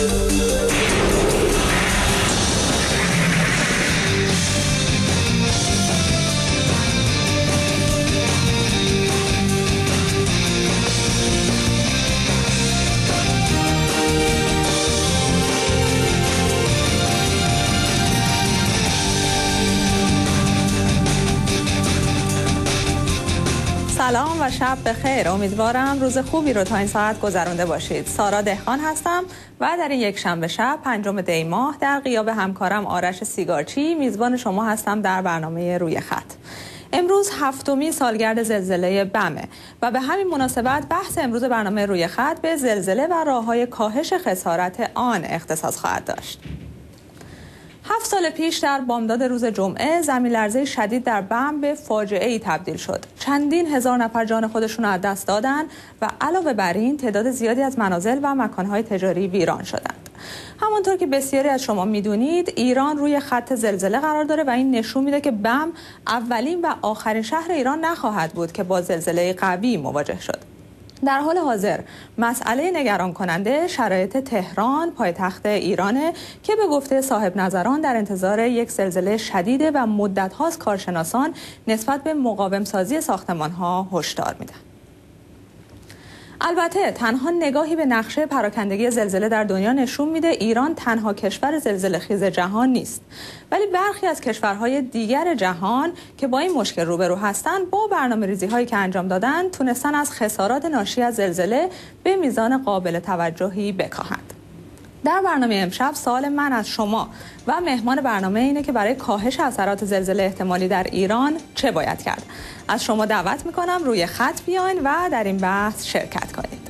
سلام و شب بخیر. امیدوارم روز خوبی رو تا این ساعت گذرونده باشید. سارا دهقان هستم و در این یک شنبه شب 5 دی ماه در غیاب همکارم آرش سیگارچی میزبان شما هستم در برنامه روی خط. امروز 7مین سالگرد زلزله بمه و به همین مناسبت بحث امروز برنامه روی خط به زلزله و راه‌های کاهش خسارت آن اختصاص خواهد داشت. 7 سال پیش در بامداد روز جمعه زمین لرزه شدید در بم به فاجعه‌ای تبدیل شد. چندین هزار نفر جان خودشون را از دست دادند و علاوه بر این تعداد زیادی از منازل و مکان‌های تجاری ویران شدند. همانطور که بسیاری از شما میدونید ایران روی خط زلزله قرار داره و این نشون میده که بم اولین و آخرین شهر ایران نخواهد بود که با زلزله قوی مواجه شد. در حال حاضر مسئله نگران کننده شرایط تهران پایتخت ایرانه که به گفته صاحب نظران در انتظار یک زلزله شدیده و مدت هاست کارشناسان نسبت به مقاوم سازی ساختمان ها هشدار میدن. البته تنها نگاهی به نقشه پراکندگی زلزله در دنیا نشون میده ایران تنها کشور زلزله خیز جهان نیست، ولی برخی از کشورهای دیگر جهان که با این مشکل روبرو هستند با برنامه‌ریزی هایی که انجام دادن تونستن از خسارات ناشی از زلزله به میزان قابل توجهی بکاهند. در برنامه امشب سوال من از شما و مهمان برنامه اینه که برای کاهش اثرات زلزله احتمالی در ایران چه باید کرد؟ از شما دعوت میکنم روی خط بیاین و در این بحث شرکت کنید.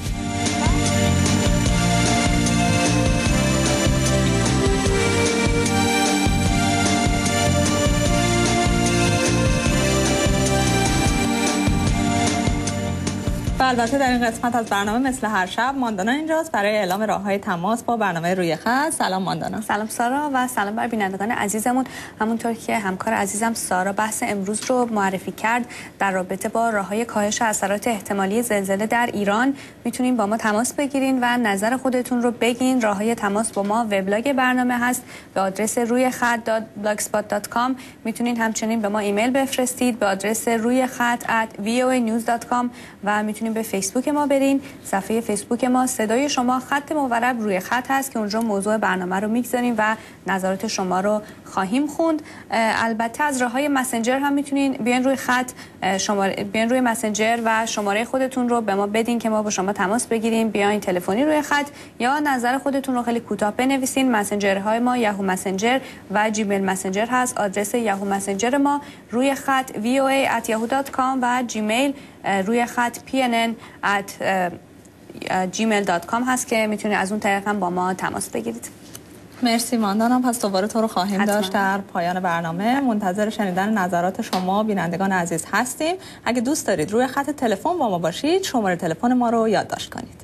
و البته در این قسمت از برنامه مثل هر شب ماندانا اینجاست برای اعلام راه‌های تماس با برنامه روی خط. سلام ماندانا. سلام سارا و سلام بر بینندگان عزیزمون. همونطور که همکار عزیزم سارا بحث امروز رو معرفی کرد در رابطه با راه‌های کاهش اثرات احتمالی زلزله در ایران میتونین با ما تماس بگیرین و نظر خودتون رو بگین. راه‌های تماس با ما وبلاگ برنامه هست به آدرس روی خط.blogspot.com. میتونین همچنین به ما ایمیل بفرستید به آدرس روی خط@voanews.com و میتونین به فیسبوک ما برین. صفحه فیسبوک ما صدای شما خط مورب روی خط هست که اونجا موضوع برنامه رو میگذاریم و نظرات شما رو خواهیم خوند. البته از راههای مسنجر هم میتونین بیاین روی خط بیاین روی مسنجر و شماره خودتون رو به ما بدین که ما با شما تماس بگیریم. بیاین تلفنی روی خط یا نظر خودتون رو خیلی کوتاه بنویسین. مسنجرهای ما یاهو مسنجر و جیمیل مسنجر هست. آدرس یاهو مسنجر ما روی خط voa@yahoo.com و جیمیل روی خط pnn@gmail.com هست که میتونید از اون طریق هم با ما تماس بگیرید. مرسی ماندانا. پس دوباره تو رو خواهیم داشت در پایان برنامه. منتظر شنیدن نظرات شما بینندگان عزیز هستیم. اگه دوست دارید روی خط تلفن با ما باشید شماره تلفن ما رو یادداشت کنید.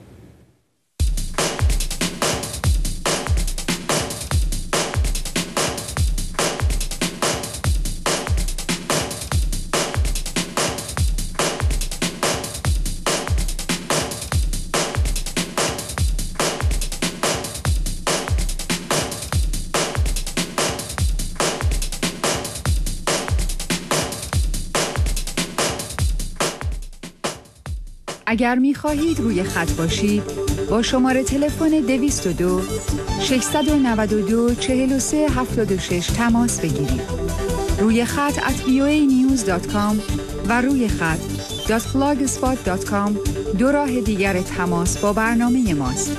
اگر می‌خواهید روی خط باشید با شماره تلفن 202 692 4376 تماس بگیرید. روی خط @voanews.com و روی خط .blogspot.com دو راه دیگر تماس با برنامه ماست.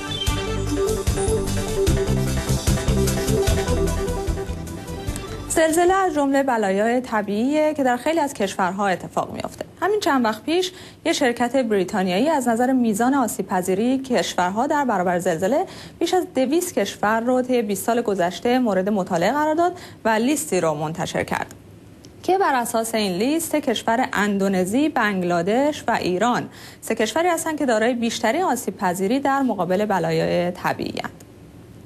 زلزله از جمله بلایای طبیعیه که در خیلی از کشورها اتفاق میفته. همین چند وقت پیش یه شرکت بریتانیایی از نظر میزان آسیب‌پذیری کشورها در برابر زلزله بیش از 200 کشور رو طی 20 سال گذشته مورد مطالعه قرار داد و لیستی رو منتشر کرد که بر اساس این لیست کشور اندونزی، بنگلادش و ایران 3 کشوری هستند که دارای بیشترین آسیب‌پذیری در مقابل بلایای طبیعی هستند.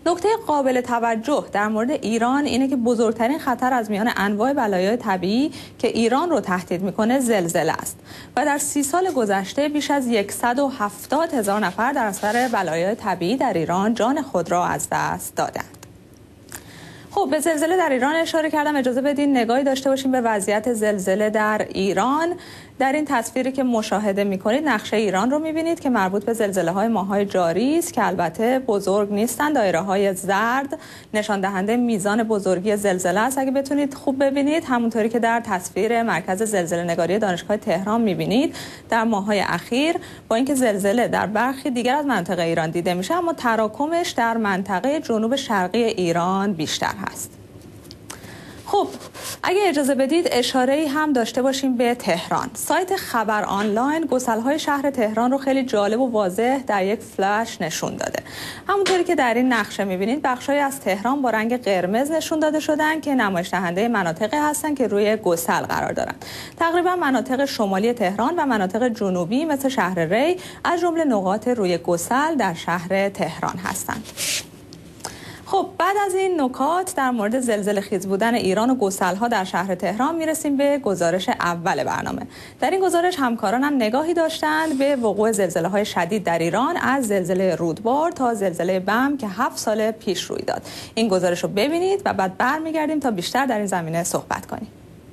نکته قابل توجه در مورد ایران اینه که بزرگترین خطر از میان انواع بلایای طبیعی که ایران رو تهدید میکنه زلزله است و در 30 سال گذشته بیش از 170,000 نفر در اثر بلایای طبیعی در ایران جان خود را از دست دادند. خب به زلزله در ایران اشاره کردم، اجازه بدین نگاهی داشته باشیم به وضعیت زلزله در ایران. در این تصویری که مشاهده می‌کنید نقشه ایران رو می‌بینید که مربوط به زلزله‌های ماه‌های جاری است که البته بزرگ نیستند. دایره‌های زرد نشان دهنده میزان بزرگی زلزله است. اگه بتونید خوب ببینید، همونطوری که در تصویر مرکز زلزله‌نگاری دانشگاه تهران می‌بینید، در ماه‌های اخیر با اینکه زلزله در برخی دیگر از مناطق ایران دیده میشه، اما تراکمش در منطقه جنوب شرقی ایران بیشتر هست. خب اگه اجازه بدید اشاره‌ای هم داشته باشیم به تهران. سایت خبر آنلاین گسل‌های شهر تهران رو خیلی جالب و واضح در یک فلش نشون داده. همونطوری که در این نقشه می‌بینید بخش‌هایی از تهران با رنگ قرمز نشون داده شدن که نمایش دهنده مناطقی هستن که روی گسل قرار دارن. تقریبا مناطق شمالی تهران و مناطق جنوبی مثل شهر ری از جمله نقاط روی گسل در شهر تهران هستند. خب بعد از این نکات در مورد زلزله خیز بودن ایران و گسل‌ها در شهر تهران میرسیم به گزارش اول برنامه. در این گزارش همکارانم نگاهی داشتند به وقوع زلزله‌های شدید در ایران از زلزله رودبار تا زلزله بم که 7 سال پیش روی داد. این گزارش رو ببینید و بعد برمیگردیم تا بیشتر در این زمینه صحبت کنیم.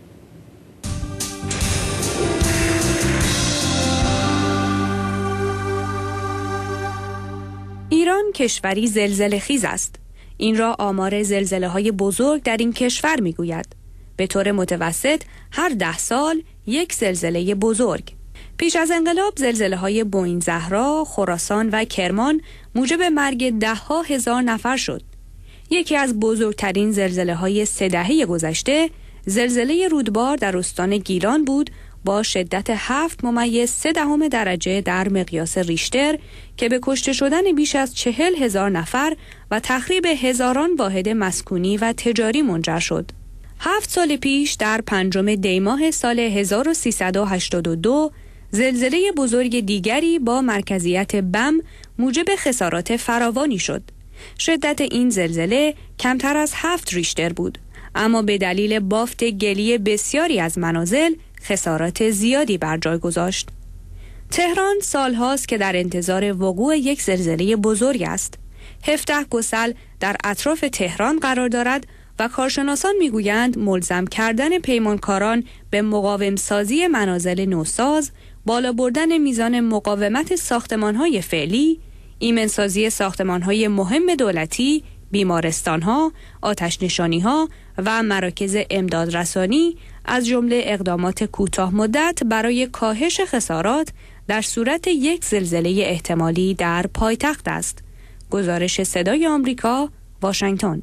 ایران کشوری زلزله خیز است. این را آمار زلزله‌های بزرگ در این کشور می‌گوید. به طور متوسط هر 10 سال یک زلزله بزرگ. پیش از انقلاب زلزله‌های بوئین زهرا، خراسان و کرمان موجب مرگ 10,000 نفر شد. یکی از بزرگترین زلزله‌های 3 دهه گذشته زلزله رودبار در استان گیلان بود با شدت 7.3 درجه در مقیاس ریشتر که به کشته شدن بیش از 40,000 نفر و تخریب هزاران واحد مسکونی و تجاری منجر شد. 7 سال پیش در 5 دی ماه سال 1382 زلزله بزرگ دیگری با مرکزیت بم موجب خسارات فراوانی شد. شدت این زلزله کمتر از 7 ریشتر بود، اما به دلیل بافت گلی بسیاری از منازل خسارات زیادی بر جای گذاشت. تهران سالهاست که در انتظار وقوع یک زلزله بزرگ است. 17 گسل در اطراف تهران قرار دارد و کارشناسان میگویند ملزم کردن پیمانکاران به مقاوم سازی منازل نوساز، بالا بردن میزان مقاومت ساختمان‌های فعلی، ایمنسازی ساختمان‌های مهم دولتی، بیمارستان‌ها، آتش‌نشانی‌ها و مراکز امدادرسانی از جمله اقدامات کوتاه مدت برای کاهش خسارات در صورت یک زلزله احتمالی در پایتخت است. گزارش صدای آمریکا، واشنگتن.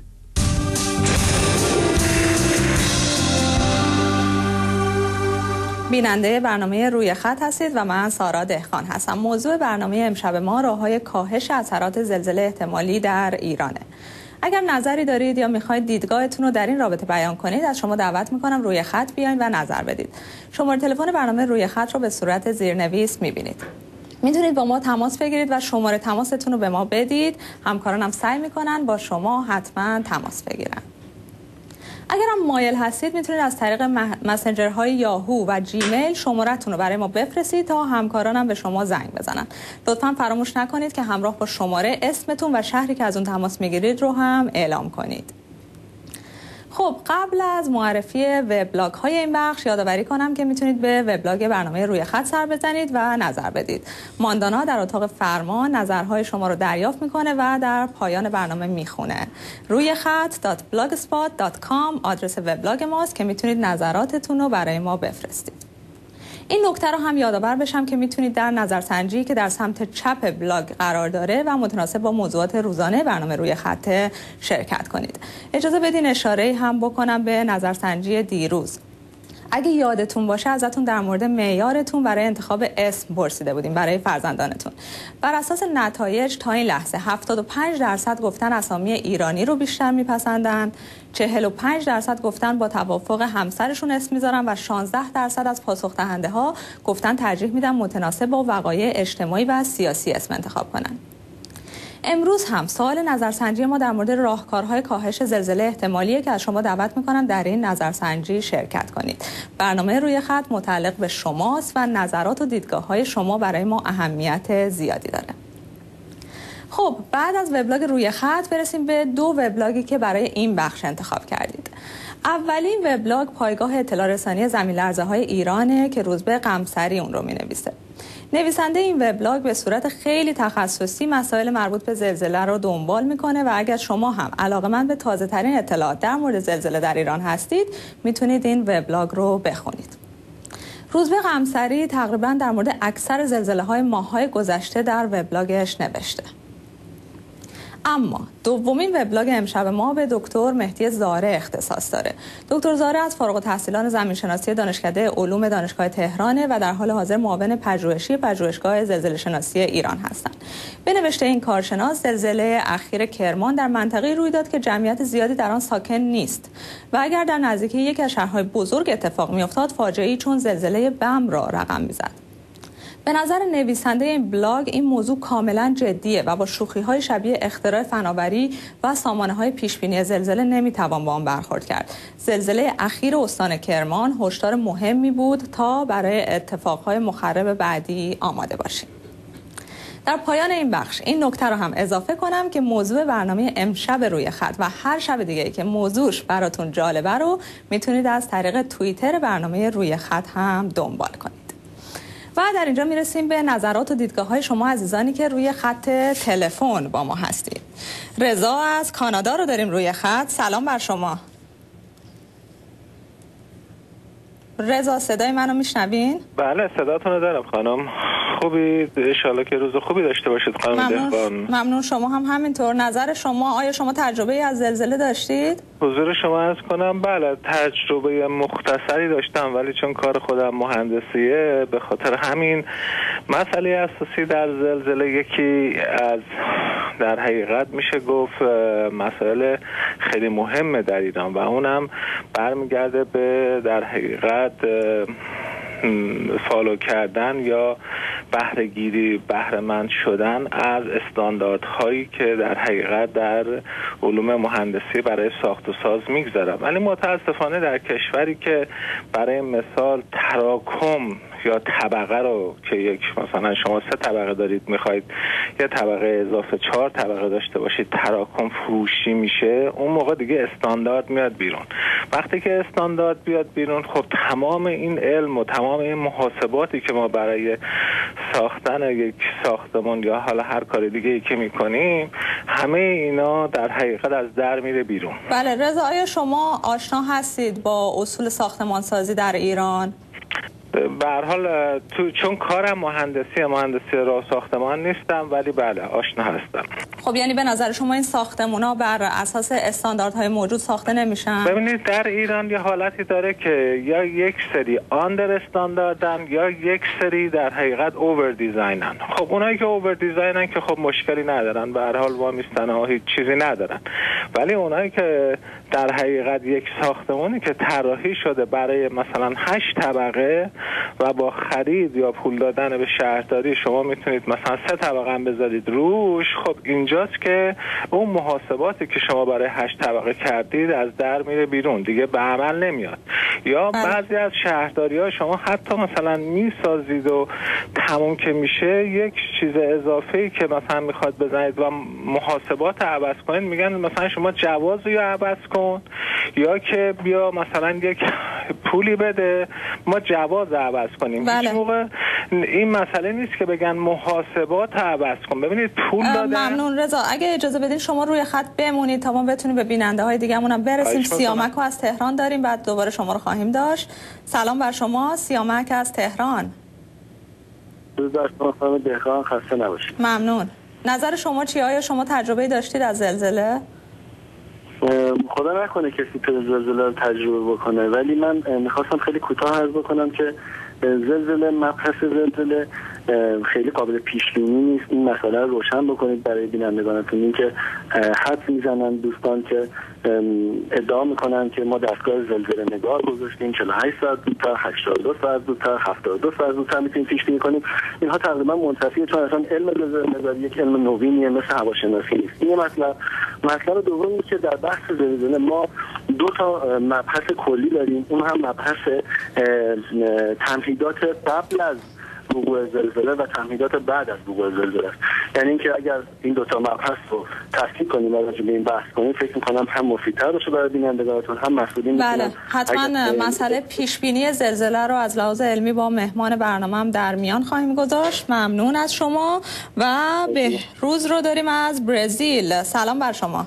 بیننده برنامه روی خط هستید و من سارا دهخان هستم. موضوع برنامه امشب ما راه‌های کاهش اثرات زلزله احتمالی در ایرانه. اگر نظری دارید یا میخواید دیدگاهتون رو در این رابطه بیان کنید، از شما دعوت میکنم روی خط بیاین و نظر بدید. شماره تلفن برنامه روی خط رو به صورت زیرنویس میبینید. میتونید با ما تماس بگیرید و شماره تماستون رو به ما بدید. همکارانم سعی میکنن با شما حتما تماس بگیرن. اگر هم مایل هستید میتونید از طریق مسنجرهای یاهو و جیمیل شماره‌تون رو برای ما بفرستید تا همکارانم به شما زنگ بزنن. لطفاً فراموش نکنید که همراه با شماره اسمتون و شهری که از اون تماس میگیرید رو هم اعلام کنید. خب قبل از معرفی وبلاگ های این بخش یادآوری کنم که میتونید به وبلاگ برنامه روی خط سر بزنید و نظر بدید. ماندانا در اتاق فرمان نظرهای شما رو دریافت میکنه و در پایان برنامه میخونه. روی خط.blogspot.com آدرس وبلاگ ماست که میتونید نظراتتون رو برای ما بفرستید. این نکته رو هم یادآور بشم که میتونید در نظرسنجی که در سمت چپ بلاگ قرار داره و متناسب با موضوعات روزانه برنامه روی خط شرکت کنید. اجازه بدین اشاره هم بکنم به نظرسنجی دیروز. اگه یادتون باشه ازتون در مورد معیارتون برای انتخاب اسم پرسیده بودیم برای فرزندانتون. بر اساس نتایج تا این لحظه 75% گفتن اسامی ایرانی رو بیشتر میپسندن، 45% گفتن با توافق همسرشون اسم میذارن و 16% از پاسخ دهنده ها گفتن ترجیح میدن متناسب با وقایع اجتماعی و سیاسی اسم انتخاب کنن. امروز هم سوال نظرسنجی ما در مورد راهکارهای کاهش زلزله احتمالیه که از شما دعوت میکنم در این نظرسنجی شرکت کنید. برنامه روی خط متعلق به شماست و نظرات و دیدگاه‌های شما برای ما اهمیت زیادی داره. خب بعد از وبلاگ روی خط برسیم به 2 وبلاگی که برای این بخش انتخاب کردید. اولین وبلاگ پایگاه اطلاع رسانی زمین‌لرزه‌های ایرانه که روزبه قمصری اون رو می‌نویسه. نویسنده این وبلاگ به صورت خیلی تخصصی مسائل مربوط به زلزله رو دنبال میکنه و اگر شما هم علاقه‌مند به تازه‌ترین اطلاعات در مورد زلزله در ایران هستید میتونید این وبلاگ رو بخونید. روزبه قمصری تقریباً در مورد اکثر زلزله‌های ماه‌های گذشته در وبلاگش نوشته. اما دومین وبلاگ امشب ما به دکتر مهدی زاره اختصاص داره. دکتر زاره از فارغ التحصیلان زمینشناسی دانشکده علوم دانشگاه تهران و در حال حاضر معاون پژوهشی پژوهشگاه زلزله شناسی ایران هستند. به نوشته این کارشناس زلزله اخیر کرمان در منطقه‌ای روی داد که جمعیت زیادی در آن ساکن نیست و اگر در نزدیکی یکی از شهرهای بزرگ اتفاق می‌افتاد فاجعه‌ای چون زلزله بم را رقم می‌زد. به نظر نویسنده این بلاگ این موضوع کاملا جدیه و با شوخی‌های شبیه اختراع فناوری و سامانه‌های پیشبینی زلزله نمیتوان با آن برخورد کرد. زلزله اخیر استان کرمان هشدار مهمی بود تا برای اتفاقهای مخرب بعدی آماده باشیم. در پایان این بخش این نکته رو هم اضافه کنم که موضوع برنامه امشب روی خط و هر شب دیگه که موضوعش براتون جالبه رو میتونید از طریق توییتر برنامه روی خط هم دنبال کنید. و در اینجا میرسیم به نظرات و دیدگاه‌های شما عزیزانی که روی خط تلفن با ما هستید. رضا از کانادا رو داریم روی خط. سلام بر شما. رضا صدای منو میشنوین؟ بله صداتون رو دارم خانم. خوبی؟ انشالله که روز خوبی داشته باشید خانم دهقان. ممنون. شما هم همینطور. نظر شما، آیا شما تجربه از زلزله داشتید؟ حضور شما عرض کنم بله تجربه مختصری داشتم ولی چون کار خودم مهندسیه به خاطر همین مسئله اساسی در زلزله یکی از در حقیقت میشه گفت مسائل خیلی مهمه در ایران و اونم برمیگرده به در حقیقت فالو کردن یا بهره‌مند شدن از استانداردهایی که در حقیقت در علوم مهندسی برای ساخت و ساز میگذارن. ولی متاسفانه در کشوری که برای مثال تراکم یا طبقه رو که یک مثلا شما 3 طبقه دارید میخواید یه طبقه اضافه 4 طبقه داشته باشید تراکم فروشی میشه، اون موقع دیگه استاندارد میاد بیرون. وقتی که استاندارد بیاد بیرون خب تمام این علم و تمام این محاسباتی که ما برای ساختن یک ساختمان یا حالا هر کار دیگه که میکنیم همه اینا در حقیقت از در میره بیرون. بله رضا، آیا شما آشنا هستید با اصول ساختمان سازی در ایران؟ به هر حال چون کارم مهندسی راه ساختمان نیستم ولی بله آشنا هستم. خب یعنی به نظر شما این ساختمان‌ها بر اساس استانداردهای موجود ساخته نمیشن؟ ببینید در ایران یه حالتی داره که یا یک سری آندر استانداردن یا یک سری در حقیقت اوور دیزاینن. خب اونایی که اوور دیزاینن که خب مشکلی ندارن، به هر حال وا میستن و هیچ چیزی ندارن. ولی اونایی که در حقیقت یک ساختمانی که طراحی شده برای مثلا 8 طبقه و با خرید یا پول دادن به شهرداری شما میتونید مثلا 3 طبقه هم بذارید روش، خب اینجاست که اون محاسباتی که شما برای 8 طبقه کردید از در میره بیرون، دیگه به عمل نمیاد. یا بعضی از شهرداری‌ها شما حتی مثلا میسازید و تموم که میشه یک چیز اضافه‌ای که مثلا میخواد بزنید و محاسبات عوض کنید میگن مثلا شما جواز رو عوض کن یا که بیا مثلا یک پولی بده ما جواز عوض کنیم. بله. هیچ موقع این مسئله نیست که بگن محاسبات عوض کن. ببینید پول دادن. ممنون رضا، اگه اجازه بدین شما روی خط بمونید تا ما بتونیم به بیننده های دیگه‌مون هم برسیم. سیامک از تهران داریم، بعد دوباره شما رو خواهیم داشت. سلام بر شما سیامک از تهران. روز بر شما خانم دهقان، خسته نباشید. ممنون. نظر شما چیه؟ آیا شما تجربه داشتید از زلزله؟ خدا نکنه کسی زلزله رو تجربه بکنه، ولی من میخواستم خیلی کوتاه عرض بکنم که زلزله، مبحث زلزله خیلی قابل پیش بینی نیست. این مسئله رو روشن بکنید برای بینندگانتون. این که حدس میزنن دوستان که ادعا میکنن که ما دستگاه زلزله نگار گذاشتیم 48 ساعت زودتر، 82 ساعت زودتر، 72 ساعت زودتر میتونیم پیش بینی کنیم. اینها تقریبا منتفیه، چون اصلا علم زلزله نگاری یک علم نوینیه مثل هواشناسی نیست. این مطلب دومی که در بحث زلزله ما دو تا مبحث کلی داریم، اون هم مبحث تمهیدات قبل از وقوع زلزله و تمهیدات بعد از وقوع زلزله است. یعنی اینکه اگر این دو تا مبحث رو تفکیک کنیم و راجع به این بحث کنیم، فکر می‌کنم هم مفیدتر باشه برای بینندگانتون، هم مسئولین. بله، حتما مسئله پیش بینی زلزله رو از لحاظ علمی با مهمان برنامه‌ام در میان خواهیم گذاشت. ممنون از شما. و بهروز رو داریم از برزیل. سلام بر شما.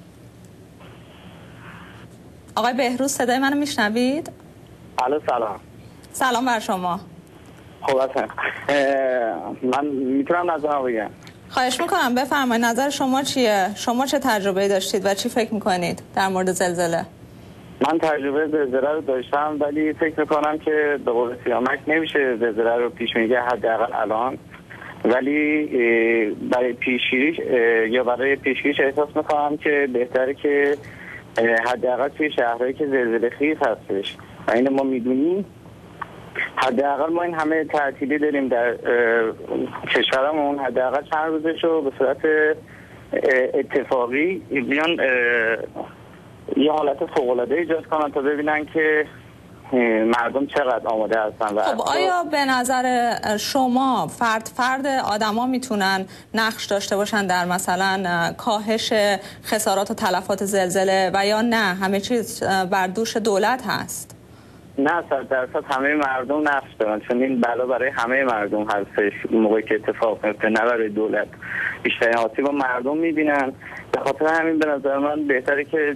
آقای بهروز صدای منو میشنوید؟ الو سلام. سلام بر شما. خب اصلا من میتونم نظرم بگم؟ خواهش میکنم بفرمایید، نظر شما چیه؟ شما چه تجربه‌ای داشتید و چی فکر میکنید در مورد زلزله؟ من تجربه زلزله رو داشتم، ولی فکر میکنم که به قول سیامک نمیشه زلزله رو پیش بینی کرد حداقل الان، ولی برای پیشگیریش احساس میکنم که بهتره که حداقل توی شهرهایی که زلزله خیز هستش و این ما میدونیم، حداقل ما این همه تعطیلی داریم در کشورمون، حداقل چند روزشو به صورت اتفاقی بیان یه حالت فوق‌العاده ایجاد کنن تا ببینن که مردم چقدر آماده هستن. خب آیا به نظر شما فرد آدما میتونن نقش داشته باشن در مثلا کاهش خسارات و تلفات زلزله و یا نه همه چیز بر دوش دولت هست؟ نه، 100% همه مردم نقش دارن، چون این بلا برای همه مردم هستش موقعی که اتفاق میفته، نه برای دولت. بیشترین آسیب با مردم میبینن. به خاطر همین به نظر من بهتره که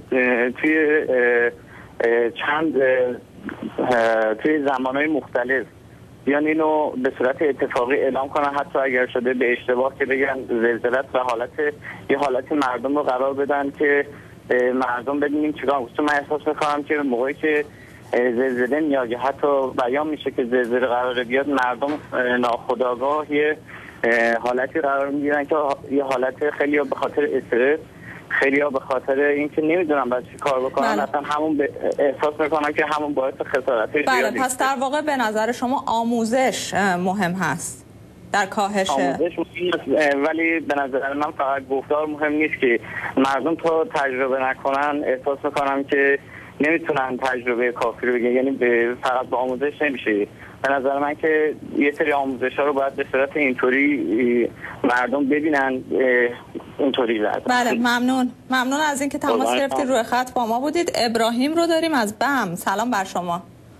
توی زمانهای مختلف بیان اینو به صورت اتفاقی اعلام کنن، حتی اگر شده به اشتباه که بگن زلزله و یه حالت مردم رو قرار بدن که مردم ببینیم چیکار. من احساس میکنم که موقعی که زلزله میاد یا حتی بیان میشه که زلزله قراره بیاد، مردم ناخودآگاه یه حالتی قرار میگیرن که یه حالت خیلی به خاطر استرس، خیلی به خاطر اینکه نمیدونم باید چی کار بکنن، اصلا همون احساس میکنن که همون باعث خسارتش بله، پس در واقع به نظر شما آموزش مهم هست در کاهش؟ آموزش مهم است، ولی به نظر من فقط گفتار مهم نیست که مردم تا تجربه نکنن احساس میکنم که نمیتونن تجربه کافی رو بگن. یعنی فقط با آموزش نمیشه. به نظر من که یه سری آموزش ها رو باید به صورت اینطوری مردم ببینن، اینطوری زد. بله، ممنون از اینکه تماس گرفتید، روی خط با ما بودید. ابراهیم رو داریم از بم. سلام بر شما.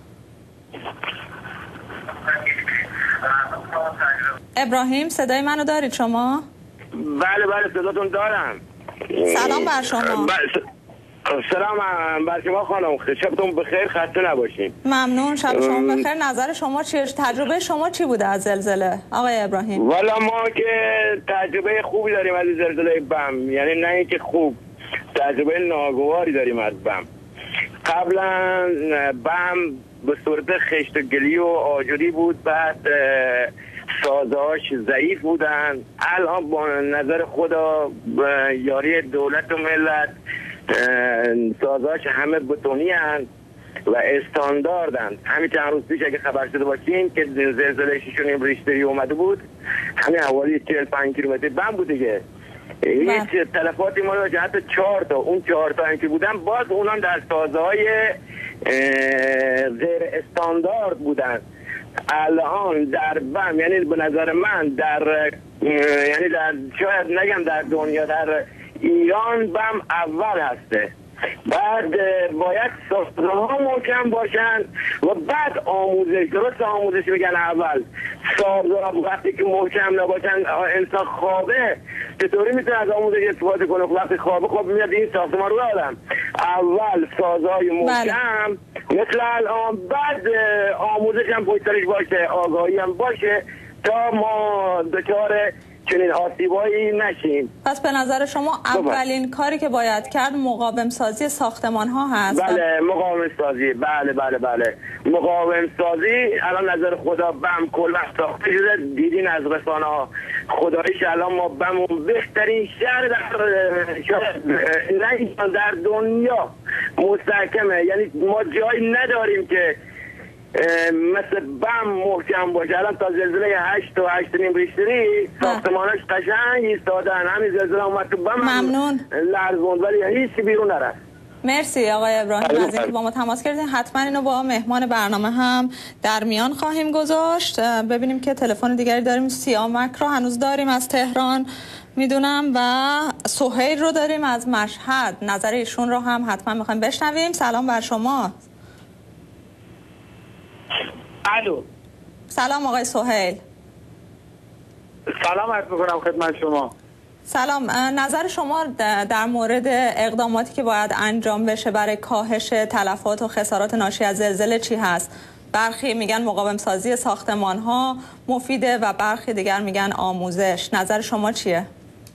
ابراهیم صدای منو دارید شما؟ بله صداتون دارم. سلام بر شما. سلام بر شما خانم، شبتون بخیر، خسته نباشین. ممنون، شب شما بخیر. نظر شما چیه؟ تجربه شما چی بوده از زلزله آقای ابراهیم؟ والا ما که تجربه خوبی داریم از زلزله بم، یعنی نه اینکه خوب، تجربه ناگواری داریم از بم. قبلا بم به صورت خشت و گلی و آجوری بود، بعد سازهاش ضعیف بودن. الان با نظر خدا یاری دولت و ملت سازهاش همه بتونی هستند و استانداردن. همین چند روز پیش اگه خبر شده باشین که زلزله 6.5 ریشتری اومده بود، همین حوالی 45 کیلومتر بم بود دیگه. هیچ تلفاتی ما رو حتی 4 تا اون 4 تا هم که بودن، باز اونان در سازهای غیر استاندارد بودن. الان در بم، یعنی به نظر من یعنی در شاید نگم در دنیا، در ایران بم اول هسته. بعد باید سازه‌ها محکم باشن و بعد آموزش. درست آموزش بگن اول، سازه‌ها وقتی که محکم نباشن انسان خوابه چطوری میتونه از آموزش استفاده کنه؟ وقتی خوابه خب میاد این ساختمان رو آدم. اول سازهای محکم مثل الان، بعد آموزش هم پشترش باشه، آگاهی هم باشه تا ما دچار چنین آسیبایی نشیم. پس به نظر شما اولین کاری که باید کرد مقاوم سازی ساختمان ها هست؟ بله، مقاوم سازی. بله مقاوم سازی. الان نظر خدا بم کلا ساخته شده، دیدین از رسانه ها خدایش الان ما بمون بهترین شهر در دنیا مستحکمه. یعنی ما جایی نداریم که مثل بم محکم باشه. الان تا زلزله 8 و 8.5 ریشتری ساختماناش قشنگ ایستادن. همین زلزله اومد تو بم ممنون لرزوند ولی هیچ بیرون نرفت. مرسی آقای ابراهیم از اینکه با ما تماس کردین. حتما اینو با مهمان برنامه هم در میان خواهیم گذاشت. ببینیم که تلفن دیگری داریم. سیامک رو هنوز داریم از تهران میدونم و سهیل رو داریم از مشهد. نظر ایشون رو هم حتما میخوایم بشنویم. سلام بر شما. الو. سلام آقای سهیل. سلام عرض میکنم خدمت شما. سلام، نظر شما در مورد اقداماتی که باید انجام بشه برای کاهش تلفات و خسارات ناشی از زلزله چی هست؟ برخی میگن مقاوم سازی ساختمان ها مفیده و برخی دیگر میگن آموزش. نظر شما چیه؟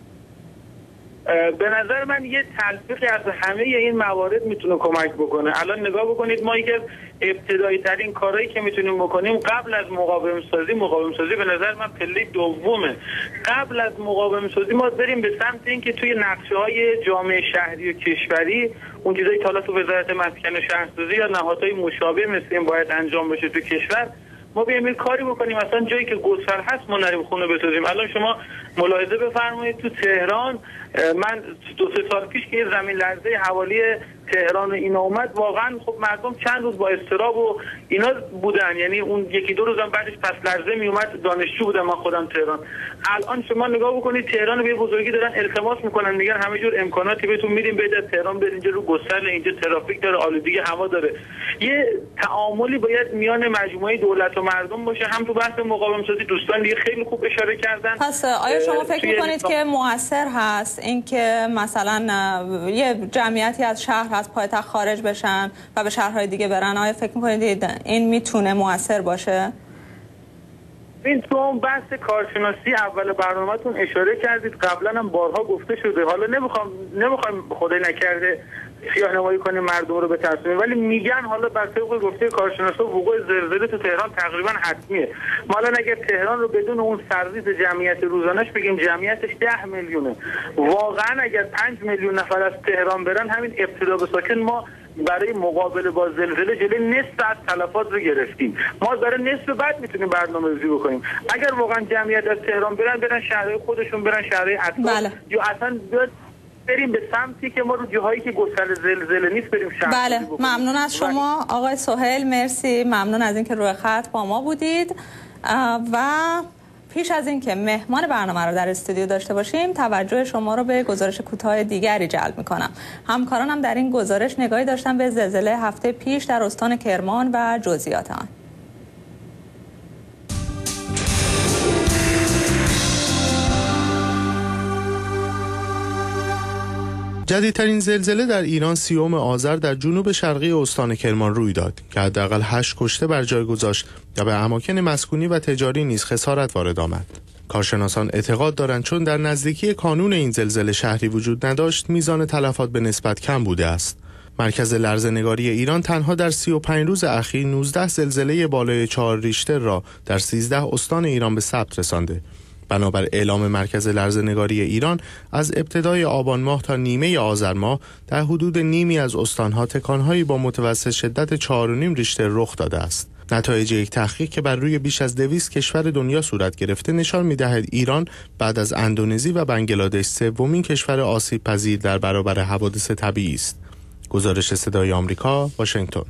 به نظر من یه تلفیقی از همه این موارد میتونه کمک بکنه. الان نگاه بکنید، ما یکی از ابتدایی ترین کارهایی که میتونیم بکنیم قبل از مقاوم سازی به نظر من پله دومه. قبل از مقاوم سازی ما بریم به سمت اینکه توی نقشه های جامعه شهری و کشوری اون چیزایی که حالا تو وزارت مسکن و شهرسازی یا نهادهای مشابه مثل این باید انجام بشه تو کشور، ما بیایم این کاری بکنیم مثلا جایی که گسل هست ما نریم خونه بسازیم. الان شما ملاحظه بفرمایید تو تهران، من 2-3 سال پیش که یه زمین لرزه حوالی تهران اینا اومد، واقعا خب مردم چند روز با اضطراب و اینا بودن. یعنی اون 1-2 روزم بعدش پس لرزه می اومد، دانشجو بودم من خودم تهران. الان شما نگاه بکنید تهران رو به بزرگی دارن التماس میکنن، میگن همه جور امکاناتی بهتون میدیم، برید از تهران برید اینجا رو گسل، اینجا ترافیک داره، آلودگی هوا داره. یه تعاملی باید میان مجموعه دولت و مردم باشه. هم تو بحث مقاوم سازی دوستان دیگه خیلی خوب اشاره کردن. پس آیا شما فکر میکنید که موثر هست اینکه مثلا یه جمعیتی از شهر از پایتخت خارج بشن و به شهرهای دیگه برن؟ آیا فکر میکنید این میتونه موثر باشه؟ این تو اون بحث کارشناسی اول برنامه‌تون اشاره کردید، قبلا هم بارها گفته شده. حالا نمیخوام خدای نکرده سیاه‌نمایی کنیم مردم رو بترسونیم، ولی میگن حالا بر طبق گفته کارشناسا وقوع زلزله تو تهران تقریبا حتمیه. ما الان اگر تهران رو بدون اون سرویس جمعیت روزانه‌اش بگیم جمعیتش 10 میلیونه، واقعا اگر 5 میلیون نفر از تهران برن، همین ابتدا به ساکن ما برای مقابله با زلزله جلوی نصف از تلفات رو گرفتیم. ما برای نصف بعد میتونیم برنامه‌ریزی بکنیم. اگر واقعا جمعیت از تهران برن شهرهای خودشون، برن شهرهای اطراف، یا اصلا بریم به سمتی که ما رو جاهایی که گسل زلزله نیست بریم شهر. بله، ممنون از شما آقای سهیل. مرسی، ممنون از اینکه روی خط با ما بودید. و پیش از اینکه مهمان برنامه رو در استودیو داشته باشیم، توجه شما رو به گزارش کوتاه دیگری جلب می‌کنم. همکارانم در این گزارش نگاهی داشتن به زلزله هفته پیش در استان کرمان و جزئیات آن. جدیدترین زلزله در ایران 30 آذر در جنوب شرقی استان کرمان روی داد که حداقل 8 کشته بر جای گذاشت و به اماکن مسکونی و تجاری نیز خسارت وارد آمد. کارشناسان اعتقاد دارند چون در نزدیکی کانون این زلزله شهری وجود نداشت، میزان تلفات به نسبت کم بوده است. مرکز لرزه‌نگاری ایران تنها در 35 روز اخیر 19 زلزله بالای 4 ریشتر را در 13 استان ایران به ثبت رسانده. بنابر اعلام مرکز لرزه‌نگاری ایران، از ابتدای آبان ماه تا نیمه آذر ماه در حدود نیمی از استانها تکانهایی با متوسط شدت 4.5 ریشتر رخ داده است. نتایج یک تحقیق که بر روی بیش از 200 کشور دنیا صورت گرفته نشان می‌دهد ایران بعد از اندونزی و بنگلادش سومین کشور آسیب پذیر در برابر حوادث طبیعی است. گزارش صدای آمریکا، واشنگتن.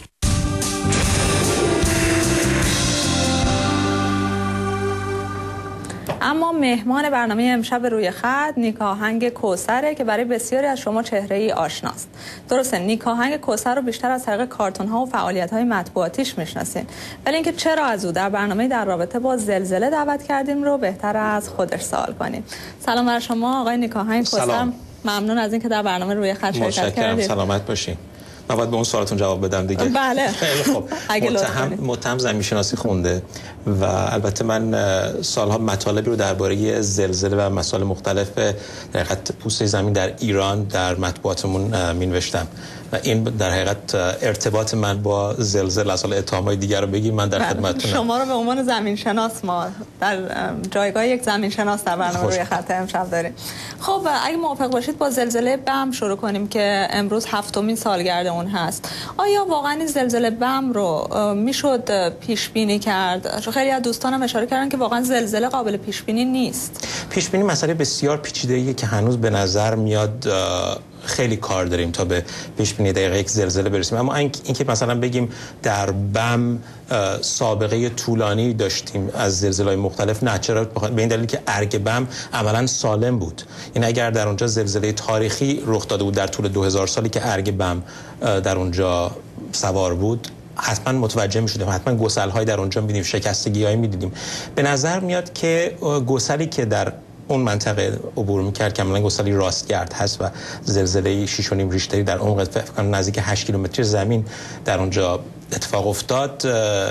اما مهمان برنامه امشب روی خط نیک آهنگ کوثره که برای بسیاری از شما چهره‌ای آشناست. درسته، نیک آهنگ کوثر رو بیشتر از طریق کارتون‌ها و فعالیت‌های مطبوعاتیش میشناسین، ولی اینکه چرا از او در برنامه در رابطه با زلزله دعوت کردیم رو بهتر از خودش سوال کنیم. سلام بر شما آقای نیک آهنگ کوثر، ممنون از اینکه در برنامه روی خط شرکت کردید. سلامت باشین. من باید به اون سوالتون جواب بدم دیگه. بله. خب. متهم زمینشناسی خونده و البته من سالها مطالبی رو درباره زلزله و مسائل مختلف در حقیقت پوسته زمین در ایران در مطبوعاتمون می‌نوشتم و این در حقیقت ارتباط من با زلزله. اصلا اتهامای دیگر رو بگیم من در خدمتتونم. شما رو به عنوان زمین شناس ما در جایگاه یک زمین شناس در برنامه روی خط امشب داریم. خب اگه موافق باشید با زلزله بم شروع کنیم که امروز 7مین سالگرد اون هست. آیا واقعا این زلزله بم رو میشد پیش بینی کرد؟ خیلی از دوستانم اشاره کردن که واقعا زلزله قابل پیش بینی نیست. پیش بینی مسئله بسیار پیچیده‌ایه که هنوز به نظر میاد خیلی کار داریم تا به پیش بینی دقیق یک زلزله برسیم. اما اینکه مثلا بگیم در بم سابقه طولانی داشتیم از زلزله‌های مختلف، نه. چرا؟ به این دلیل که ارگ بم عملاً سالم بود. این اگر در اونجا زلزله تاریخی رخ داده بود در طول 2000 سالی که ارگ بم در اونجا سوار بود، حتما متوجه می‌شدیم، حتما گسل‌های در اونجا می‌دیدیم، شکستگی‌هایی می‌دیدیم. به نظر میاد که گسلی که در اون منطقه عبور می‌کرد که عملاً گسلی راستگرد هست و زلزله 6.5 ریشتری در عمق فکر کنم نزدیک 8 کیلومتری زمین در اونجا اتفاق افتاد،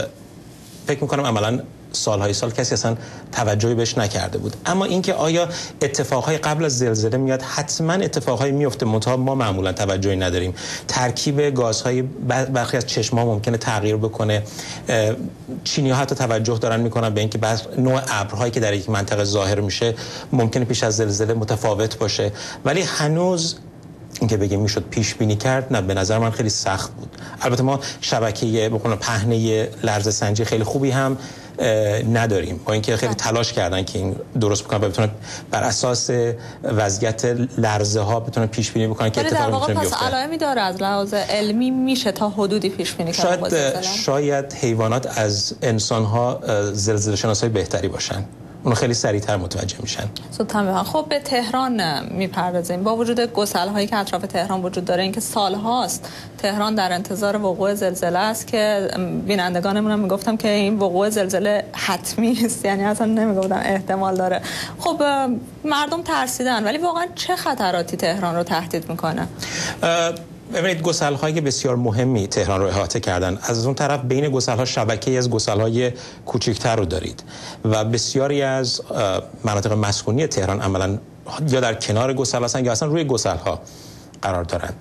فکر می‌کنم عملاً سالهای سال کسی اصلا توجهی بهش نکرده بود. اما اینکه آیا اتفاقهای قبل از زلزله میاد، حتما اتفاقهایی میفته، منتها ما معمولا توجهی نداریم. ترکیب گازهای برخی از چشم‌ها ممکنه تغییر بکنه. چینی‌ها حتی توجه دارن میکنن به اینکه نوع ابرهایی که در یک منطقه ظاهر میشه ممکنه پیش از زلزله متفاوت باشه، ولی هنوز اینکه بگیم میشد پیش بینی کرد، نه، به نظر من خیلی سخت بود. البته ما شبکه پهنه لرزه سنجی خیلی خوبی هم نداریم، با اینکه خیلی تلاش کردن که این درست بکنن و بتونن بر اساس وضعیت لرزه ها بتونن پیش بینی بکنن که اتفاقی میتونه بیفته. پس علائمی داره از لحاظ علمی میشه تا حدودی پیش بینی کرد. شاید حیوانات از انسان ها زلزله شناسای بهتری باشن، اونو خیلی سریعتر متوجه میشن. خب به تهران میپردازیم. با وجود گسل‌هایی که اطراف تهران وجود داره، اینکه سالهاست تهران در انتظار وقوع زلزله است که بینندگانمون هم میگفتم که این وقوع زلزله حتمی است، یعنی اصلا نمیگفتم احتمال داره. خب مردم ترسیدن، ولی واقعا چه خطراتی تهران رو تهدید میکنه؟ ببینید، گسل‌های بسیار مهمی تهران رو احاطه کردن. از اون طرف بین گسل‌ها شبکه‌ای از گسل‌های کوچکتر رو دارید و بسیاری از مناطق مسکونی تهران عملاً یا در کنار گسل هستن یا اصلا روی گسل‌ها قرار دارند.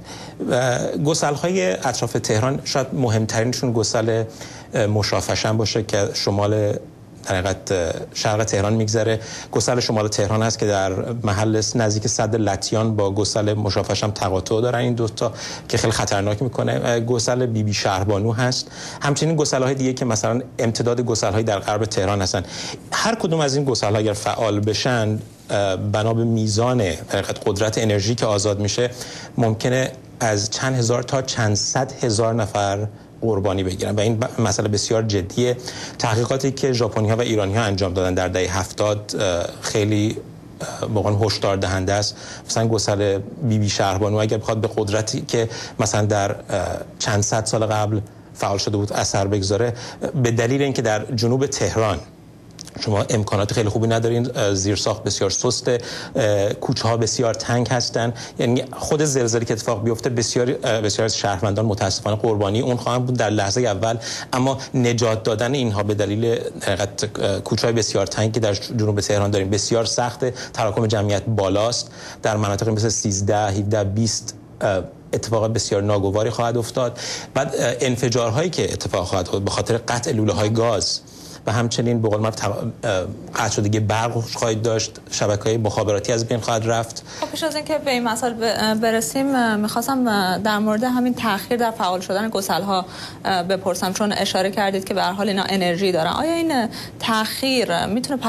گسل‌های اطراف تهران شاید مهمترینشون گسل مشافشن باشه که شمال در حقیقت شرق تهران میگذره. گسل شمال تهران هست که در محل نزدیک سد لطیان با گسل مشافشم تقاطع دارن، این دوتا که خیلی خطرناک میکنه. گسل بی بی شهربانو هست. همچنین گسل‌های دیگه که مثلا امتداد گسل‌های در غرب تهران هستن. هر کدوم از این گسل‌ها اگر فعال بشن، بنا به میزان قدرت انرژی که آزاد میشه، ممکنه از چند هزار تا چند صد هزار نفر قربانی بگیرن و این مسئله بسیار جدیه. تحقیقاتی که ژاپنی‌ها و ایرانی‌ها انجام دادن در دهه 70 خیلی واقعا هشدار دهنده است. مثلا گسل بی بی شهربانو اگر بخواد به قدرتی که مثلا در چند صد سال قبل فعال شده بود اثر بگذاره، به دلیل اینکه در جنوب تهران شما امکانات خیلی خوبی ندارین، زیرساخت بسیار سسته، کوچه‌ها بسیار تنگ هستن، یعنی خود زلزله که اتفاق بیفته بسیار از شهروندان متاسفانه قربانی اون خواهند بود در لحظه اول. اما نجات دادن اینها به دلیل کوچه‌های بسیار تنگی که در جنوب تهران داریم بسیار سخته. تراکم جمعیت بالاست. در مناطق مثل 13 17 20 اتفاق بسیار ناگواری خواهد افتاد. بعد انفجارهایی که اتفاق خواهد افتاد به خاطر قطع لوله‌های گاز و همچنین به قول من قطع شدگی برق خواهید داشت، شبکه‌های مخابراتی از بین خواهد رفت. خب پیش از اینکه به این مسائل برسیم، می‌خواستم در مورد همین تأخیر در فعال شدن گسل‌ها بپرسم، چون اشاره کردید که به هر حال اینا انرژی دارن. آیا این تأخیر میتونه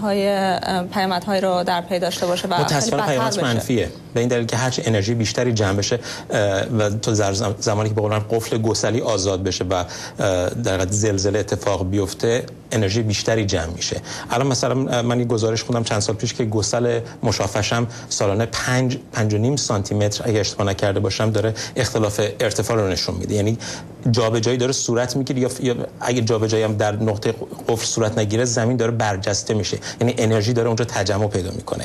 پیامدهایی رو در پی داشته باشه و متأسفانه پیامد منفیه، به این دلیل که هرچی انرژی بیشتری جمع بشه و تو زمانی که به قول من قفل گسلی آزاد بشه و در حقیقت زلزله اتفاق بیفته، انرژی بیشتری جمع میشه. الان مثلا من یک گزارش خوندم چند سال پیش که گسل مشافشم سالانه 5.5 سانتی متر اگه اشتباه نکرده باشم داره اختلاف ارتفاع رو نشون میده. یعنی جابجایی داره صورت میگیره یا اگه جابجایی هم در نقطه قفل صورت نگیره، زمین داره برجسته میشه، یعنی انرژی داره اونجا تجمع پیدا میکنه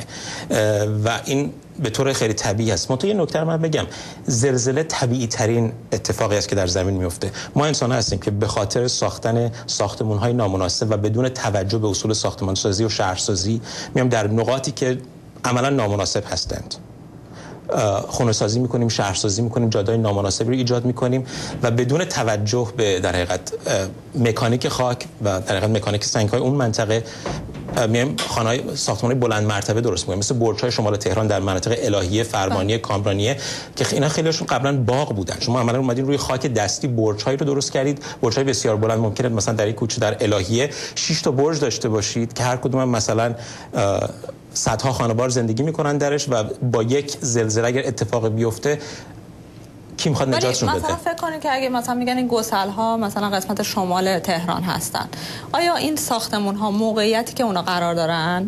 و این به طور خیلی طبیعی است. منتها یه نکته رو من بگم، زلزله طبیعی ترین اتفاقی است که در زمین میفته. ما انسان هستیم که به خاطر ساختن ساختمان‌های نامناسب و بدون توجه به اصول ساختمان‌سازی و شهرسازی میام در نقاطی که عملاً نامناسب هستند خونه‌سازی می‌کنیم، شهرسازی می‌کنیم، جاده‌های نامناسبی رو ایجاد می‌کنیم و بدون توجه به در حقیقت مکانیک خاک و در حقیقت مکانیک سنگ‌های اون منطقه میایم خانه‌های ساختمان‌های بلند مرتبه درست می‌کنیم، مثل برج‌های شمال تهران در مناطق الهیه، فرمانیه، کامرانیه که اینا خیلیشون قبلا باغ بودن. شما عملاً اومدین روی خاک دستی برج‌هایی رو درست کردید، برج‌های بسیار بلند. ممکنه مثلا در یک کوچه در الهیه 6 تا برج داشته باشید که هر کدوم هم مثلا صدها خانوار زندگی می‌کنن درش و با یک زلزله اگر اتفاق بیفته کی میخواد نجاتشون بده؟ مثلا فکر کنید که اگه مثلا میگن این گسل‌ها مثلا قسمت شمال تهران هستن، آیا این ساختمان‌ها موقعیتی که اونا قرار دارن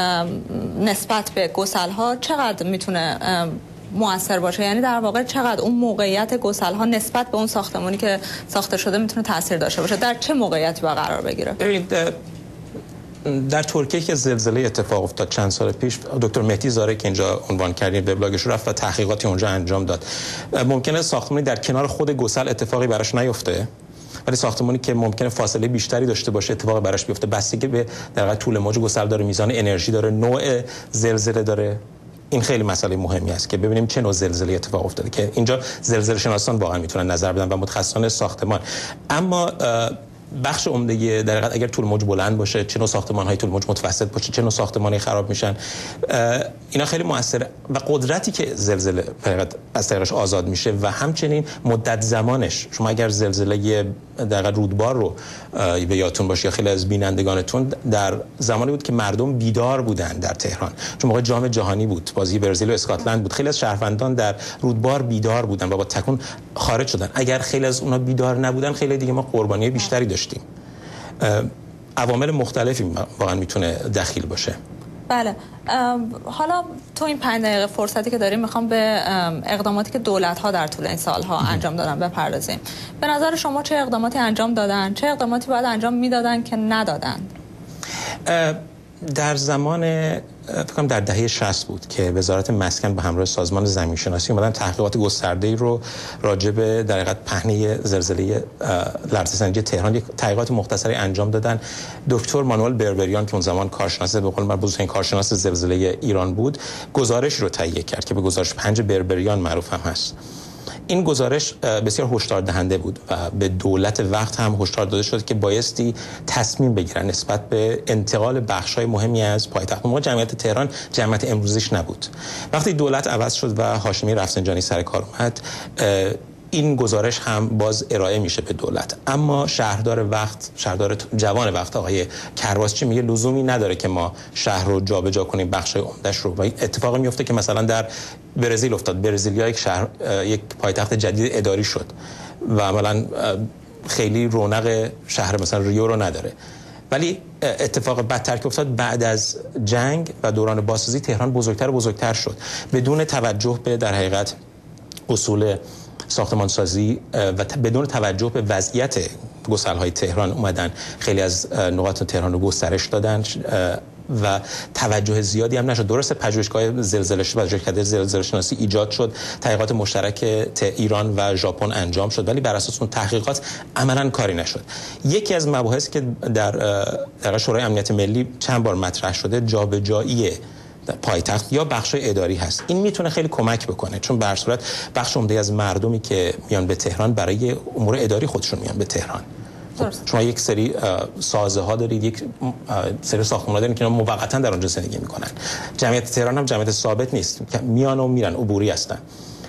نسبت به گسل‌ها چقدر میتونه مؤثر باشه؟ یعنی در واقع چقدر اون موقعیت گسل‌ها نسبت به اون ساختمانی که ساخته شده میتونه تاثیر داشته باشه؟ در چه موقعیتی با قرار بگیره؟ ببینید در ترکیه که زلزله اتفاق افتاد چند سال پیش، دکتر مهدی زاره که اینجا عنوان کردیم وبلاگش رو رفت و تحقیقاتی اونجا انجام داد. ممکنه ساختمانی در کنار خود گسل اتفاقی براش نیفته، ولی ساختمانی که ممکنه فاصله بیشتری داشته باشه اتفاق براش بیفته. بستگی به در واقع طول موج گسل داره، میزان انرژی داره، نوع زلزله داره. این خیلی مسئله مهمی است که ببینیم چه نوع زلزله اتفاق افتاده که اینجا زلزله شناسان واقعا میتونن نظر بدن و متخصصان ساختمان. اما بخش عمده در حقیقت اگر طول موج بلند باشه، چه نوع ساختمان‌های طول موج متوسط باشه، چه نوع ساختمانی خراب میشن، اینا خیلی موثره و قدرتی که زلزله از طریقش آزاد میشه و همچنین مدت زمانش. شما اگر زلزله در حقیقت رودبار رو به یادتون باشه یا خیلی از بینندگانتون، در زمانی بود که مردم بیدار بودن در تهران، چون موقع جام جهانی بود، بازی برزیل و اسکاتلند بود، خیلی از شهروندان در رودبار بیدار بودن و با تکون خارج شدن. اگر خیلی از اونها بیدار نبودن، خیلی دیگه ما قربانی بیشتری داشتیم. عوامل مختلفی واقعا میتونه دخیل باشه. بله، حالا تو این 5 دقیقه فرصتی که داریم میخوام به اقداماتی که دولت‌ها در طول این سالها انجام دادن بپردازیم. به نظر شما چه اقداماتی انجام دادن؟ چه اقداماتی باید انجام میدادن که ندادن؟ در زمان فکر کنم در دهه 60 بود که وزارت مسکن به همراه سازمان زمین‌شناسی اومدن تحقیقات گسترده‌ای رو راجع به در حقیقت پهنه زلزله لرزه‌زنی تهران یک تحقیقات مختصری انجام دادن. دکتر مانوئل بربریان که اون زمان کارشناس به قول معروف بزرگترین کارشناس زلزله ایران بود، گزارش رو تهیه کرد که به گزارش 5 بربریان معروف هم هست. این گزارش بسیار هشدار دهنده بود و به دولت وقت هم هشدار داده شد که بایستی تصمیم بگیرن نسبت به انتقال بخش‌های مهمی از پایتخت. موقع جمعیت تهران جمعیت امروزیش نبود. وقتی دولت عوض شد و هاشمی رفسنجانی سر کار اومد، این گزارش هم باز ارائه میشه به دولت. اما شهردار جوان وقت آقای کرواسچی میگه لزومی نداره که ما شهر رو جابجا کنیم، بخشای عمده‌اش رو. و اتفاقی میفته که مثلا در برزیل افتاد. برزیلیا یک پایتخت جدید اداری شد و عملاً خیلی رونق شهر مثلا ریو رو نداره. ولی اتفاق بدتر که افتاد بعد از جنگ و دوران بازسازی، تهران بزرگتر و بزرگتر شد بدون توجه به در حقیقت اصول ساختمانسازی و بدون توجه به وضعیت گسل‌های تهران اومدن خیلی از نقاط تهران رو گسترش دادن و توجه زیادی هم نشد. درسته پژوهشگاه زلزله شناسی ایجاد شد، تحقیقات مشترک ایران و ژاپن انجام شد، ولی بر اساس اون تحقیقات عملاً کاری نشد. یکی از مباحثی که در شورای امنیت ملی چند بار مطرح شده، جابجایی پایتخت یا بخش‌های اداری هست. این میتونه خیلی کمک بکنه، چون به هر صورت بخش عمده از مردمی که میان به تهران برای امور اداری خودشون میان به تهران. شما یک سری سازه ها دارید، یک سری ساختمان‌ها دارید که موقتا در آنجا زندگی میکنن. جمعیت تهران هم جمعیت ثابت نیست، میان و میرن، عبوری هستن.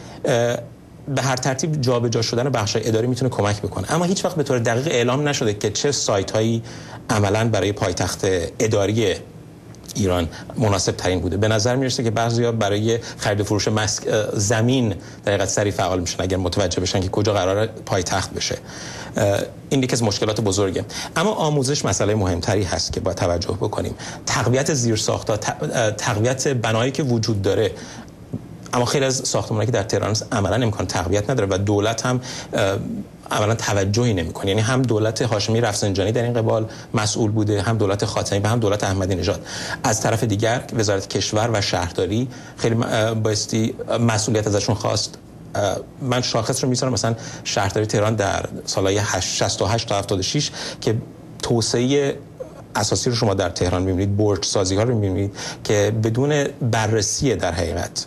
به هر ترتیب جابجا شدن بخش‌های اداری میتونه کمک بکنه، اما هیچ وقت به طور دقیق اعلام نشده که چه سایت‌هایی عملاً برای پایتخت اداری ایران مناسب ترین بوده. به نظر میرسه که بعضیا برای خرید و فروش زمین در حقیقت سریع فعال میشن اگر متوجه بشن که کجا قراره پایتخت بشه. این یکی از مشکلات بزرگه. اما آموزش مسئله مهمتری هست که باید توجه بکنیم. تقویت زیرساخت‌ها، تقویت بنایی که وجود داره، اما خیلی از ساختمان‌هایی که در تهران عملاً امکان تقویت نداره و دولت هم عملاً توجهی نمی‌کنه. یعنی هم دولت هاشمی رفسنجانی در این قبال مسئول بوده، هم دولت خاتمی و هم دولت احمدی نژاد. از طرف دیگر وزارت کشور و شهرداری خیلی بایستی مسئولیت ازشون خواست. من شاخص رو می‌ذارم مثلا شهرداری تهران در سال‌های 68 تا 76 که توسعه اساسی رو شما در تهران می‌بینید، برج سازی‌ها رو می‌بینید که بدون بررسی در حقیقت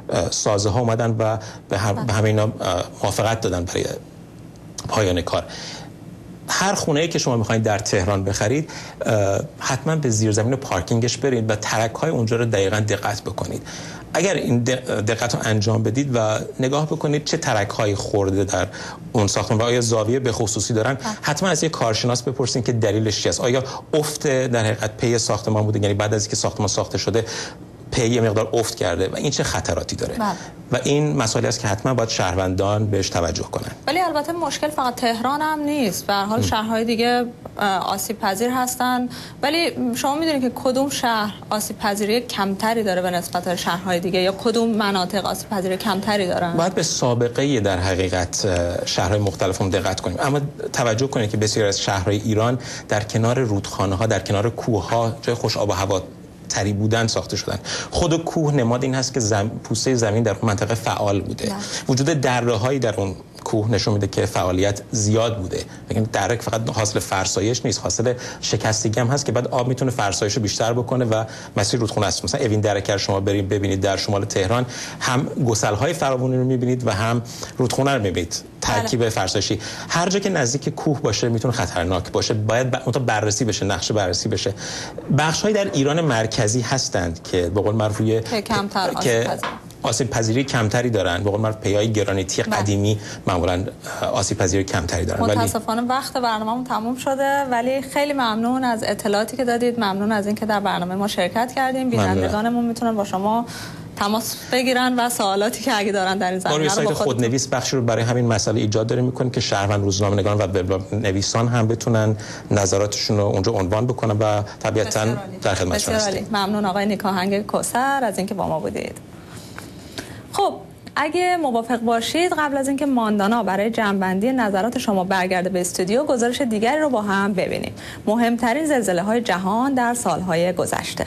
سازه ها اومدن و به همه اینا موافقت دادن برای پایان کار. هر خونه‌ای که شما می‌خواید در تهران بخرید حتما به زیرزمین پارکینگش برید و ترک‌های اونجا رو دقیقاً دقت بکنید. اگر این دقت رو انجام بدید و نگاه بکنید چه ترک‌هایی خورده در اون ساختمان و آیا زاویه به خصوصی دارن، حتما از یک کارشناس بپرسید که دلیلش چیه است. آیا افت در حقیقت پی ساختمان بوده، یعنی بعد از اینکه ساختمان ساخته شده پی یه مقدار افت کرده و این چه خطراتی داره. و این مسئله است که حتما باید شهروندان بهش توجه کنن. ولی البته مشکل فقط تهران هم نیست، به هر حال شهرهای دیگه آسیب پذیر هستن، ولی شما میدونید که کدوم شهر آسیب پذیری کمتری داره به نسبت شهرهای دیگه، یا کدوم مناطق آسیب پذیری کمتری دارن؟ باید به سابقه در حقیقت شهرهای مختلف هم دقت کنیم. اما توجه کنید که بسیاری از شهرهای ایران در کنار رودخانه‌ها، در کنار کوه‌ها، جای خوش آب و هوا تری بودن ساخته شدن. خود کوه نماد این هست که پوسته زمین در منطقه فعال بوده. وجود دره‌هایی در اون کوه نشون میده که فعالیت زیاد بوده. یعنی دره فقط حاصل فرسایش نیست، حاصل شکستگی هم هست که بعد آب میتونه فرسایش رو بیشتر بکنه و مسیر رودخونه است. مثلا اوین دره که شما برید ببینید در شمال تهران، هم گسل‌های فراوانی رو میبینید و هم رودخونه رو میبینید. ترکیب فرسایشی هر جا که نزدیک کوه باشه میتونه خطرناک باشه، باید بررسی بشه، نقشه بررسی بشه. بخش‌های در ایران مرکزی هستند که به قول معروف آسیب پذیری کمتری دارن، به قول معروف پیای گرانیتی قدیمی معمولا آسیب پذیری کمتری دارن. متاسفانه وقت برنامه‌مون تموم شده، ولی خیلی ممنون از اطلاعاتی که دادید، ممنون از اینکه در برنامه ما شرکت کردیم. بینندگانمون میتونن با شما تماس بگیرن و سوالاتی که اگه دارن در این زمینه رو سایت خودنویس بخشی رو برای همین مسئله ایجاد داریم می‌کنیم که شهروند، روزنامه‌نگاران و وبلاگ نویسان هم بتونن نظراتشون رو اونجا عنوان بکنن و طبیعتاً در خدمتشون هستیم. ممنون آقای نیکاهنگ کوثر از اینکه با ما بودید. خب اگه موافق باشید قبل از اینکه ماندانا برای جمع‌بندی نظرات شما برگرده به استودیو، گزارش دیگری رو با هم ببینیم. مهمترین زلزله‌های جهان در سال‌های گذشته.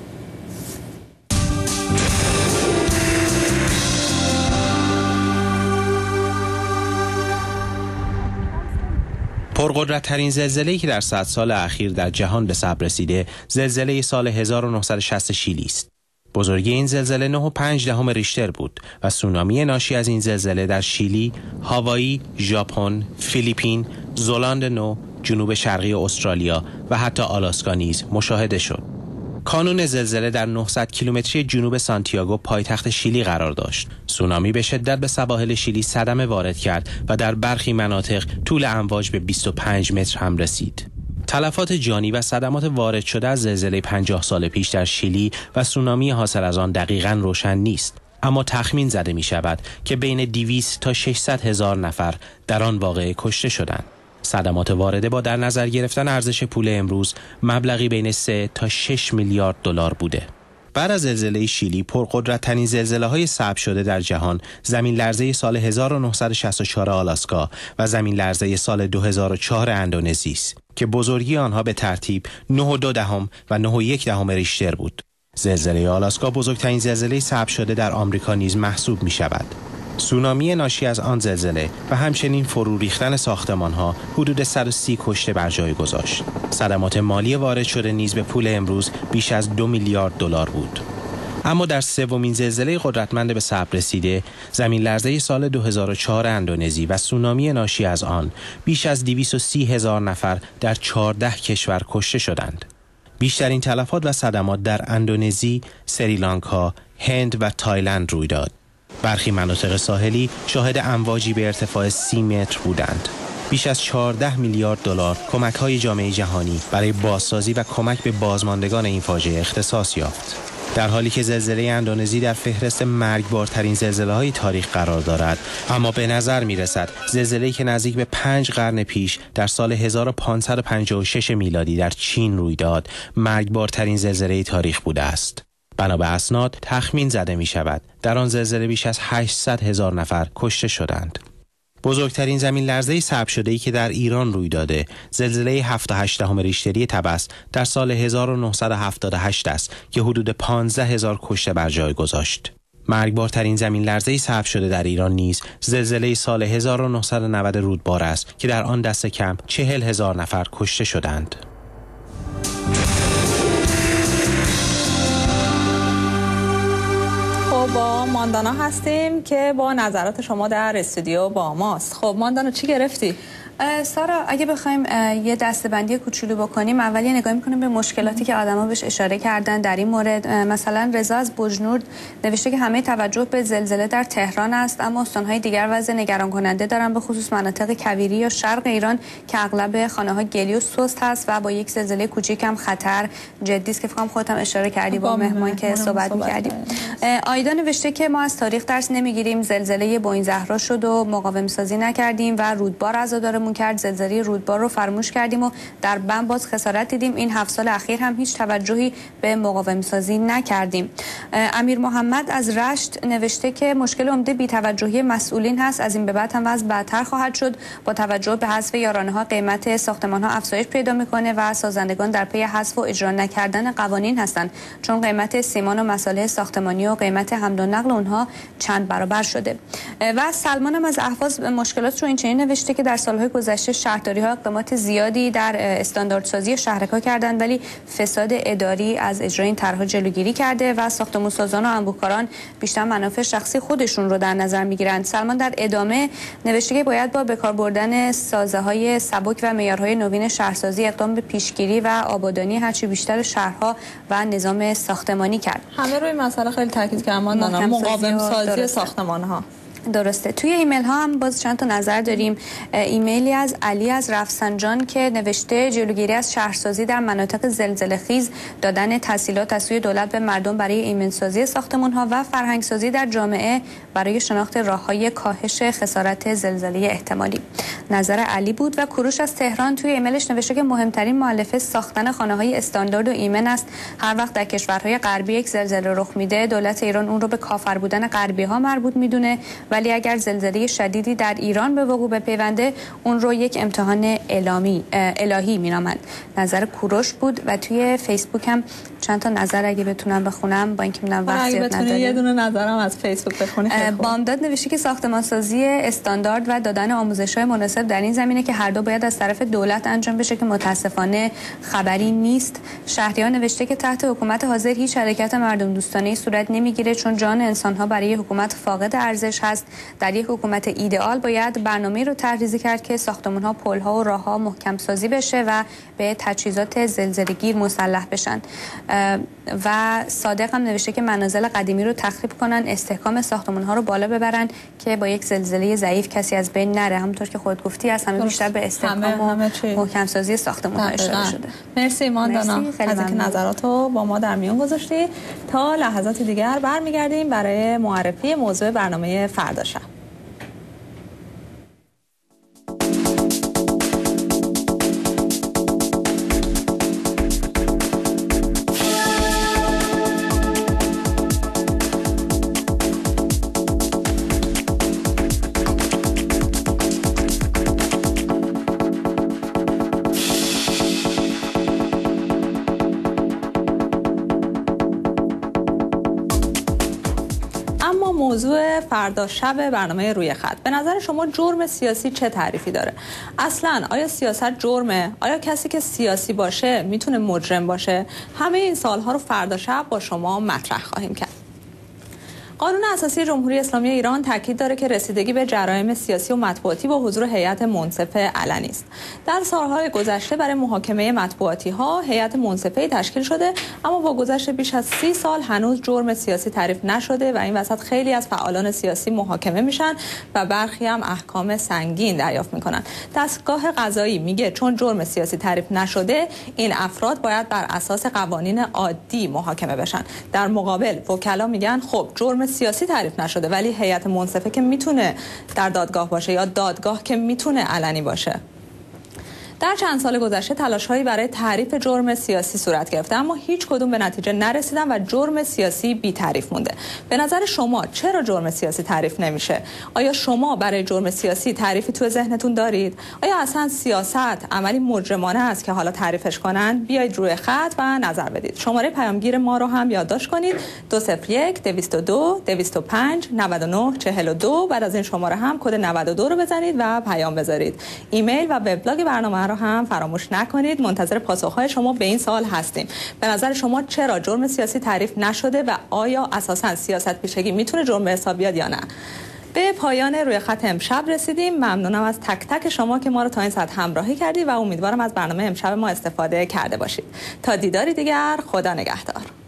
پرقدرت‌ترین زلزله‌ای که در 100 سال اخیر در جهان به ثبت رسیده، زلزله سال 1960 شیلی است. بزرگی این زلزله 9.5 ریشتر بود و سونامی ناشی از این زلزله در شیلی، هاوایی، ژاپن، فیلیپین، زلاند نو، جنوب شرقی استرالیا و حتی آلاسکا نیز مشاهده شد. کانون زلزله در 900 کیلومتری جنوب سانتیاگو پایتخت شیلی قرار داشت. سونامی به شدت به سواحل شیلی صدمه وارد کرد و در برخی مناطق طول امواج به 25 متر هم رسید. تلفات جانی و صدمات وارد شده از زلزله 50 سال پیش در شیلی و سونامی حاصل از آن دقیقاً روشن نیست، اما تخمین زده می شود که بین 200 تا 600 هزار نفر در آن واقعه کشته شدند. صدمات وارده با در نظر گرفتن ارزش پول امروز مبلغی بین 3 تا 6 میلیارد دلار بوده. بعد از زلزله شیلی، پرقدرت‌ترین زلزله‌های ثبت شده در جهان زمین لرزه سال 1964 آلاسکا و زمین لرزه سال 2004 اندونزی است که بزرگی آنها به ترتیب 9.2 و 9.1 ریشتر بود. زلزله آلاسکا بزرگترین زلزله ثبت شده در آمریکا نیز محسوب می‌شود. سونامی ناشی از آن زلزله و همچنین فرو ریختن ساختمان‌ها حدود 130 کشته بر جای گذاشت. صدمات مالی وارد شده نیز به پول امروز بیش از 2 میلیارد دلار بود. اما در سومین زلزله قدرتمند به ثبت رسیده، زمین لرزه سال 2004 اندونزی و سونامی ناشی از آن، بیش از 230 هزار نفر در 14 کشور کشته شدند. بیشترین تلفات و صدمات در اندونزی، سریلانکا، هند و تایلند روی داد. برخی مناطق ساحلی شاهد امواجی به ارتفاع 30 متر بودند. بیش از 14 میلیارد دلار کمک‌های جامعه جهانی برای بازسازی و کمک به بازماندگان این فاجعه اختصاص یافت. در حالی که زلزله اندونزی در فهرست مرگبارترین زلزله‌های تاریخ قرار دارد، اما به نظر می‌رسد زلزله‌ای که نزدیک به 5 قرن پیش در سال 1556 میلادی در چین روی داد، مرگبارترین زلزله تاریخ بوده است. بنا به اسناد تخمین زده می شود در آن زلزله بیش از 800 هزار نفر کشته شدند. بزرگترین زمین لرزه ثبت شده‌ای که در ایران روی داده، زلزله 7.8 ریشتری طبس در سال 1978 است که حدود 15 هزار کشته بر جای گذاشت. مرگبارترین زمین لرزه ثبت شده در ایران نیز زلزله سال 1990 رودبار است که در آن دست کم 40 هزار نفر کشته شدند. با سلام، ماندانا هستیم که با نظرات شما در استودیو با ماست. خب ماندانا چی گرفتی؟ سارا، اگه بخوایم یه دسته‌بندی کوچولو بکنیم، اول یه نگاهی می‌کنیم به مشکلاتی که آدما بهش اشاره کردن در این مورد. مثلا رضا از بجنورد نوشته که همه توجه به زلزله در تهران است، اما استان‌های دیگر وضع نگران کننده دارن، به خصوص مناطق کویری یا شرق ایران که اغلب خانه‌ها گلی و سست هست و با یک زلزله کوچیک هم خطر جدی است که فکر کنم خودت هم اشاره کردی با مهمان که صحبت می‌کردیم. آیدا نوشته که ما از تاریخ درس نمی‌گیریم، زلزله بوئین زهرا شد و مقاوم‌سازی نکردیم و رودبار عزادارمون کرد، زلزله رودبار رو فراموش کردیم و در بم باز خسارت دیدیم. این 7 سال اخیر هم هیچ توجهی به مقاوم‌سازی نکردیم. امیر محمد از رشت نوشته که مشکل عمده بی‌توجهی مسئولین هست، از این به بعد هم وضع بدتر خواهد شد. با توجه به حذف یارانه‌ها قیمت ساختمان‌ها افزایش پیدا می‌کنه و سازندگان در پی حذف و اجرا نکردن قوانین هستند، چون قیمت سیمان و مصالح ساختمانی و قیمت حمل و نقل اونها چند برابر شده. و سلمان هم از اهواز مشکلات رو اینچنین نوشته که در سال‌های گذشته شهرداری‌ها اقدامات زیادی در استانداردسازی شهرک‌ها کردند، ولی فساد اداری از اجرای این طرح‌ها جلوگیری کرده و ساختمان‌سازان و انبوه‌کاران بیشتر منافع شخصی خودشون رو در نظر می‌گیرند. سلمان در ادامه نوشته که باید با بکار بردن سازه‌های سبک و معیارهای نوین شهرسازی اقدام به پیشگیری و آبادانی هرچی بیشتر شهرها و نظام ساختمانی کرد. همه روی مسئله خیلی تاکید کردن، مقاوم سازی ساختمان‌ها. درسته. توی ایمیل ها هم باز چند تا نظر داریم. ایمیلی از علی از رفسنجان که نوشته جلوگیری از شهرسازی در مناطق زلزله خیز، دادن تسهیلات از سوی دولت به مردم برای ایمنسازی ساختمان ها و فرهنگسازی در جامعه برای شناخت راههای کاهش خسارت زلزله احتمالی. نظر علی بود. و کوروش از تهران توی ایمیلش نوشته که مهمترین مؤلفه ساختن خانه‌های استاندارد و ایمن است. هر وقت در کشورهای غربی یک زلزله رخ میده، دولت ایران اون رو به کافر بودن غربی‌ها مربوط میدونه، ولی اگر زلزله شدیدی در ایران به وقوع بپیونده، اون رو یک امتحان الهی مینامند. نظر کوروش بود. و توی فیسبوک هم چند تا نظر اگه بتونم بخونم، با اینکه میدونم وقت زیاد نداریم. یه دونه نظرم از فیسبوک بخونی. بامداد نوشته که ساختمانسازی استاندارد و دادن آموزش‌های مناسب در این زمینه که هر دو باید از طرف دولت انجام بشه که متاسفانه خبری نیست. شهریار نوشته که تحت حکومت حاضر هیچ حرکت مردم دوستانه صورت نمیگیره، چون جان انسان‌ها برای حکومت فاقد ارزش هست. در یک حکومت ایدئال باید برنامه‌ای رو طرحریزی کرد که ساختمان‌ها، پل‌ها و راه‌ها محکم سازی بشه و به تجهیزات زلزله‌گیر مسلح بشن. و صادق هم نوشته که منازل قدیمی رو تخریب کنن، استحکام ساختمان‌ها رو بالا ببرن که با یک زلزله ضعیف کسی از بین نره. همونطور که خود گفتی، از همه بیشتر به استحکام و محکم سازی ساختمان‌ها اشاره شده. مرسی ماندانا از اینکه نظراتو با ما در میون گذاشتی. تا لحظات دیگر برمیگردیم برای معرفی موضوع برنامه فردا شب. موضوع فردا شب برنامه روی خط، به نظر شما جرم سیاسی چه تعریفی داره؟ اصلا آیا سیاست جرمه؟ آیا کسی که سیاسی باشه میتونه مجرم باشه؟ همه این سوالها رو فردا شب با شما مطرح خواهیم کرد. قانون اساسی جمهوری اسلامی ایران تاکید داره که رسیدگی به جرایم سیاسی و مطبوعاتی با حضور هیئت منصفه علنی است. در سالهای گذشته برای محاکمه مطبوعاتی ها هیئت منصفه تشکیل شده، اما با گذشت بیش از 30 سال هنوز جرم سیاسی تعریف نشده و این وسط خیلی از فعالان سیاسی محاکمه میشن و برخی هم احکام سنگین دریافت میکنن. دستگاه قضایی میگه چون جرم سیاسی تعریف نشده، این افراد باید بر اساس قوانین عادی محاکمه بشن. در مقابل وکلا میگن خب جرم سیاسی تعریف نشده، ولی هیئت منصفه که میتونه در دادگاه باشه یا دادگاه که میتونه علنی باشه. در چند سال گذشته تلاش‌هایی برای تعریف جرم سیاسی صورت گرفته، اما هیچ کدوم به نتیجه نرسیدن و جرم سیاسی بی تعریف مونده. به نظر شما چرا جرم سیاسی تعریف نمیشه؟ آیا شما برای جرم سیاسی تعریفی تو ذهنتون دارید؟ آیا اصلا سیاست عملی مجرمانه است که حالا تعریفش کنن؟ بیایید روی خط و نظر بدید. شماره پیامگیر ما رو هم یادداشت کنید: 201 202 205 99 42. بعد از این شماره هم کد 92 رو بزنید و پیام بذارید. ایمیل و وبلاگ برنامه برنامه رو هم فراموش نکنید. منتظر پاسخهای شما به این سوال هستیم. به نظر شما چرا جرم سیاسی تعریف نشده و آیا اساساً سیاست پیشگی میتونه جرم به حساب بیاد یا نه؟ به پایان روی خط امشب رسیدیم. ممنونم از تک تک شما که ما رو تا این ساعت همراهی کردید و امیدوارم از برنامه امشب ما استفاده کرده باشید. تا دیداری دیگر، خدا نگهدار.